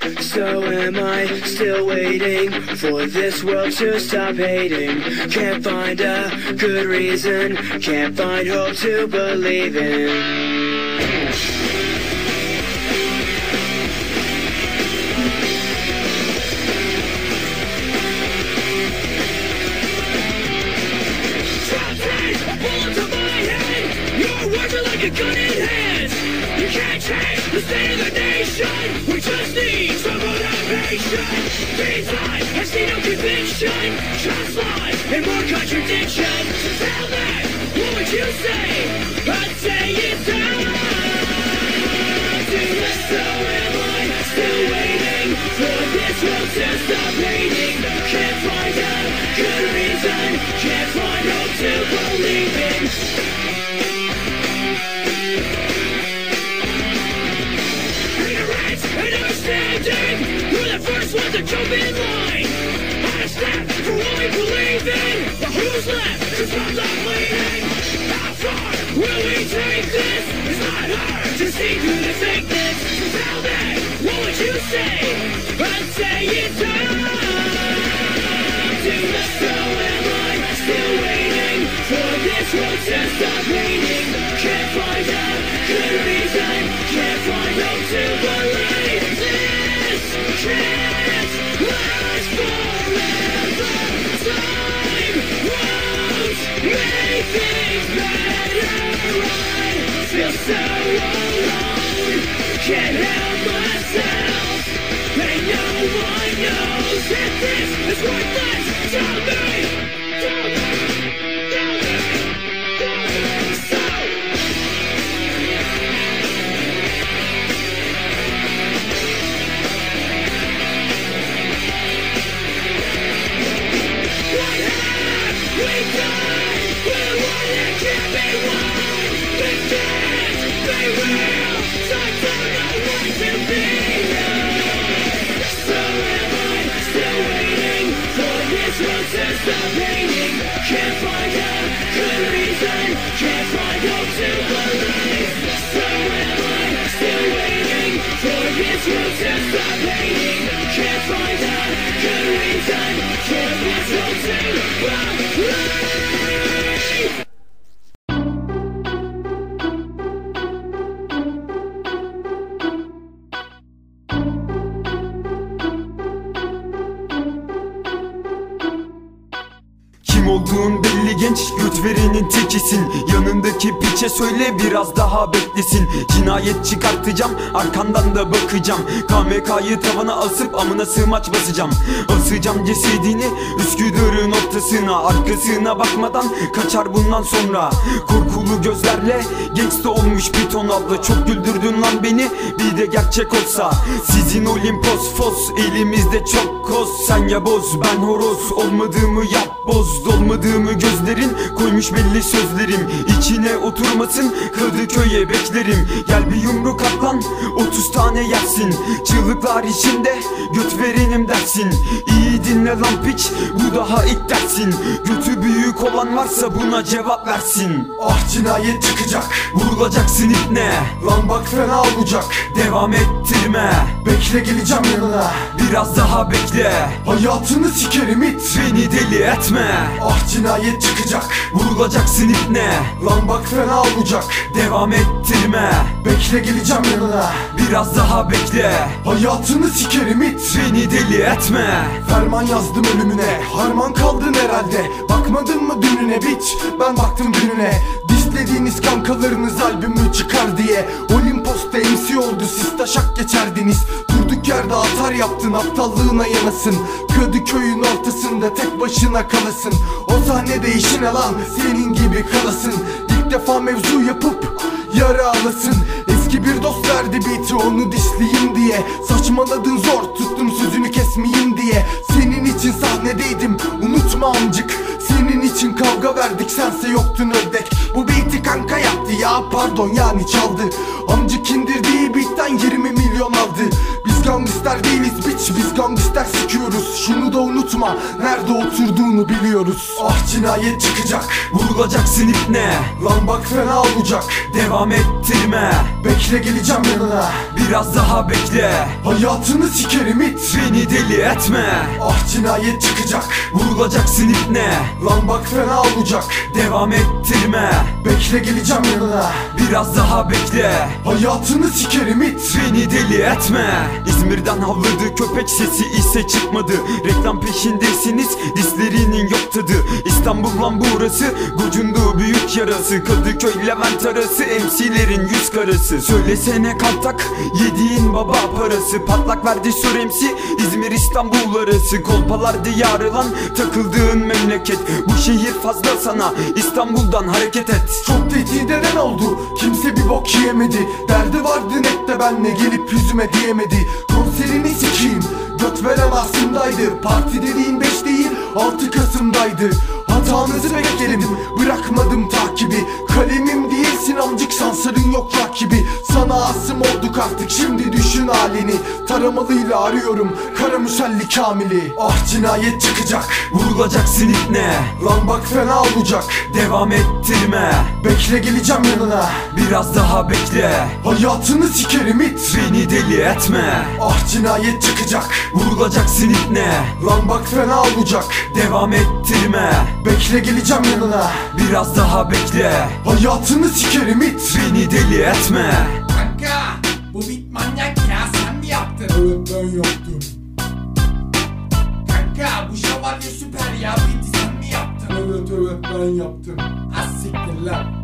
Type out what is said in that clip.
So am I still waiting for this world to stop hating? Can't find a good reason, can't find hope to believe in. Like a gun in hand, you can't change the state of the nation. We just need some motivation. Meantime, I see no conviction, just lies and more contradiction. So tell me, what would you say? I'd say it's time to let. So am I still waiting for this world to stop hating? Can't find a good reason, can't find hope to believe in. We're the first ones to jump in line. On a step for what we believe in. But who's left to stop the bleeding? How far will we take this? It's not hard to see through the fakeness. So tell me, what would you say? I'd say it's time to let. So am I still waiting for this world to stop hating? Can't find a good reason, can't find hope to believe this can't last forever. Time won't make things better. I feel so alone, can't help myself, and no one knows that this is worthless. Tell me, tell me, tell me, tell me. So what have we done? We're one that can't be won. We can't be real, so I don't know what to be. So am I still waiting for this world to stop hating? Can't find a good reason, can't find hope to believe. So am I still waiting for this world to stop hating? Can't find a good reason, can't find hope to believe. Kim olduğun belli genç, göt verenin tekisin. Yanındaki piçe söyle biraz daha beklesin. Cinayet çıkartacağım, arkandan da bakacağım. KMK'yı tavana asıp amına sığmaç basacağım. Asacağım cesedini Üsküdar'ın ortasına. Arkasına bakmadan kaçar bundan sonra. Korkulu gözlerle gangsta olmuş bir ton abla. Çok güldürdün lan beni, bir de gerçek olsa. Sizin Olimpos fos, elimizde çok koz. Sen ya boz, ben horoz, olmadığımı yap boz. Dolmadığımı gözlerin koymuş belli sözlerim. İçine oturmasın Kadıköy'e beklerim. Gel bir yumruk at lan, 30 tane yersin. Çığlıklar içinde göt verenim dersin. İyi dinle lan piç, bu daha ilk dersin. Götü büyük olan varsa buna cevap versin. Ah cinayet çıkacak, vurulacaksın ipne. lan bak fena olacak. Devam ettirme, Bekle geleceğim yanına. biraz daha bekle. Hayatını sikerim it. Beni deli etme. Ah cinayet çıkacak, vurulacaksın ipne. lan bak fena olacak. Devam ettirme, Bekle geleceğim yanına. biraz daha bekle. Hayatını sikerim it. Beni deli etme. Ferman yazdım ölümüne, harman kaldın herhalde. Bakmadın mı dününe biç, ben baktım dününe. Dislediğiniz kankalarınız albümü çıkar diye. Olimpos'ta MC oldu, siz taşak geçerdiniz. Durduk yerde atar yaptın, aptallığına yanasın. Kadıköy'ün ortasında tek başına kalasın. O sahnede işine lan, senin gibi kalasın. İlk defa mevzu yapıp yara alasın. Eski bir dost verdi beat'i, onu disleyeyim diye. Saçmaladın zor, tuttum sözünü kesmeyeyim diye. Senin için sahnedeydim, unutma amcık. Senin için kavga verdik, sense yoktun ördek. Bu beat'i kanka yaptı ya, pardon yani çaldı. Amcık indirdiği beat'ten 20 milyon aldı. Biz gangster değiliz biç, biz gangster sikiyoruz. Şunu da unutma, nerede oturduğunu biliyoruz. Ah cinayet çıkacak, vurulacaksın ipne. lan bak fena olacak, Devam ettirme, bekle geleceğim yanına. biraz daha bekle, Hayatını sikerim it, beni deli etme. ah cinayet çıkacak, Vurulacaksın ipne. lan bak fena olacak, Devam ettirme, bekle geleceğim yanına. biraz daha bekle, Hayatını sikerim it, beni deli etme. İzmir'den havladı köpek sesi ise çıkmadı. Reklam peşindesiniz, dislerinin yok tadı. İstanbul lan burası, gocunduğu büyük yarası. Kadıköy Levent arası, MC'lerin yüz karası. Söylesene kaltak, yediğin baba parası. Patlak verdi sür MC, İzmir İstanbul arası. Kolpalar diyarı lan, takıldığın memleket. Bu şehir fazla sana, İstanbul'dan hareket et. çok tehdit eden oldu, kimse bir bok yiyemedi. Derdi vardı nette benle, gelip yüzüme diyemedi. Konserini sikeyim, göt veren aslındaydı. Parti dediğin 5 değil 6 Kasım'daydı. Hatanızı bekledim, bırakmadım takibi. Kalemim değilsin amcık, sansarın yok rakibi. Sana asım olduk artık, şimdi düşün halini. Taramalıyla arıyorum kara müselli Kamil'i. Ah cinayet çıkacak, Vurulacaksın ipne. lan bak fena olacak, Devam ettirme, bekle geleceğim yanına. biraz daha bekle, Hayatını sikerim it, beni deli etme. ah cinayet çıkacak, Vurulacaksın ipne. lan bak fena olacak, Devam ettirme, bekle geleceğim yanına. biraz daha bekle, Hayatını sikerim it, beni deli etme. Kanka bu bit manyak ya, sen mi yaptın? evet ben yaptım. Kanka bu şövalye süper ya, biti sen mi yaptın? Evet ben yaptım. Az siktir lan.